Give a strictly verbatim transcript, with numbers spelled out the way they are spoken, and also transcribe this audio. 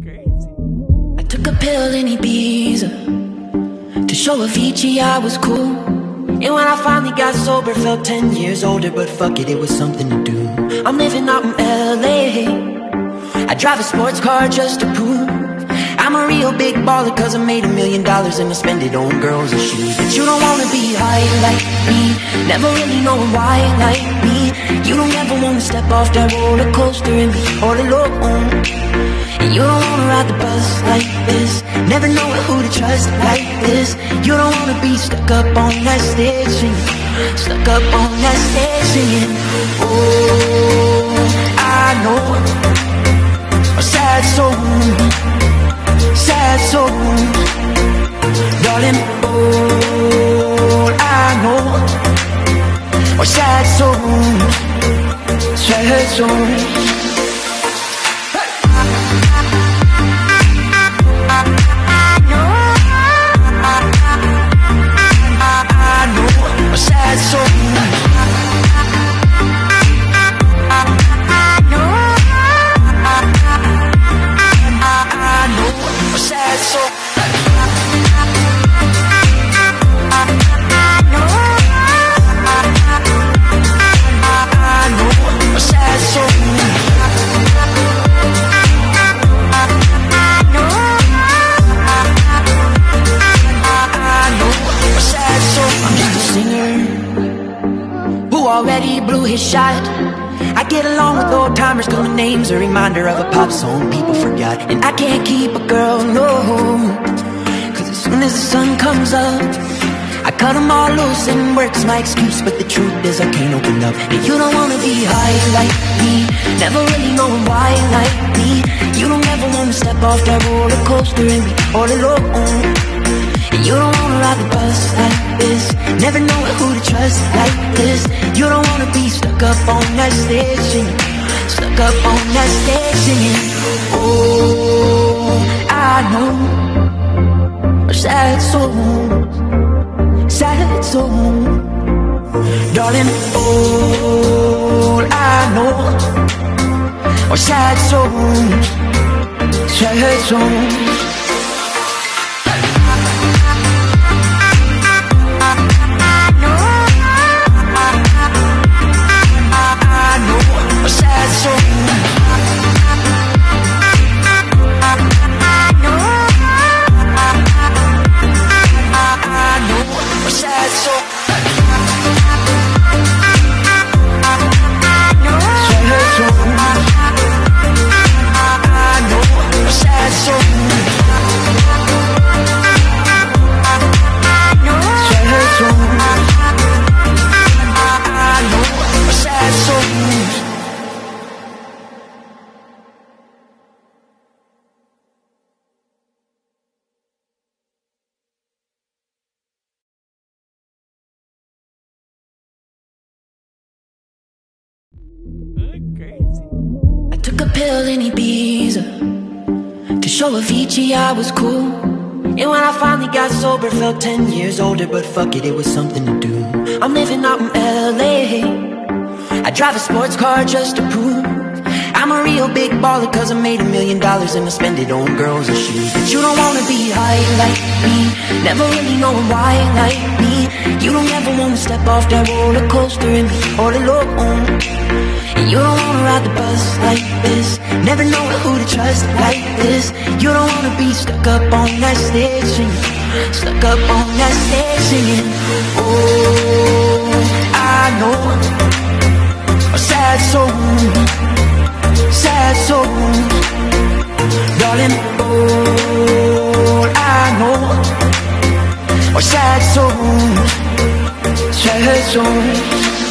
I took a pill in Ibiza to show Avicii I was cool. And when I finally got sober, felt ten years older. But fuck it, it was something to do. I'm living out in L A. I drive a sports car just to prove I'm a real big baller, cause I made a million dollars and I spend it on girls and shoes. But you don't wanna be high like me, never really knowing why like me. You don't ever wanna step off that roller coaster and be all alone. And you don't wanna ride the bus like this, never knowing who to trust like this. You don't wanna be stuck up on that stage singing, stuck up on that stage singing. Oh, I know a sad soul, sad soul, darling. All I know are sad souls, sad souls. Sad soul, sad soul. Already blew his shot. I get along with old timers cause my name's a reminder of a pop song people forgot. And I can't keep a girl, no, cause as soon as the sun comes up I cut them all loose and work's my excuse. But the truth is I can't open up. And you don't wanna be high like me, never really knowing why like me. You don't ever wanna step off that roller coaster and be all alone. And you don't wanna ride the bus like this, never knowing who to trust like this. You don't wanna be stuck up on that stage singing, stuck up on that stage singing. Oh, I know a sad soul, sad soul, darling. All I know are sad souls, sad souls. I took a pill in Ibiza to show Avicii I was cool. And when I finally got sober, felt ten years older. But fuck it, it was something to do. I'm living out in L A. I drive a sports car just to prove I'm a real big baller, cause I made a million dollars and I spend it on girls and shoes. But you don't wanna be high like me, never really knowing why like me. You don't ever wanna step off that roller coaster and be all alone. And you don't wanna ride the bus like this, never knowing who to trust like this. You don't wanna be stuck up on that stage singing, stuck up on that stage singing. Oh, I know a sad soul, sad soul, darling. All I know are sad souls, sad souls.